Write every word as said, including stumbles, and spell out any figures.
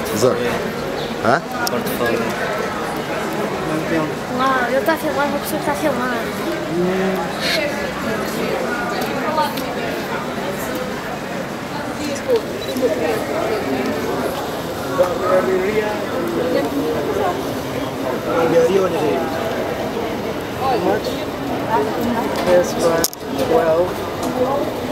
Zona. Hã? Portfólio. Não, ele está a filmar, uma pessoa está a filmar. How much? Yes, but twelve.